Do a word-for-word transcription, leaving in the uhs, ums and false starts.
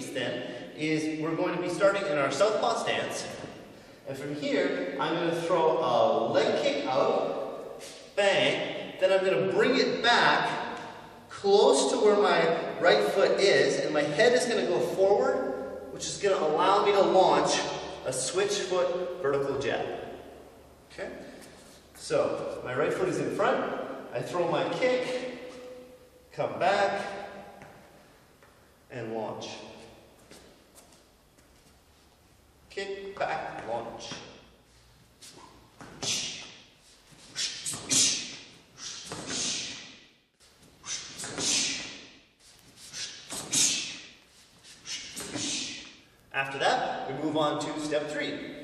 techniques then is we're going to be starting in our southpaw stance. And from here, I'm going to throw a leg kick out, bang, then I'm going to bring it back close to where my right foot is, and my head is going to go forward, which is going to allow me to launch a switch foot vertical jab. Okay? So, my right foot is in front, I throw my kick, come back, and launch. Kick, back, launch. After that, we move on to step three.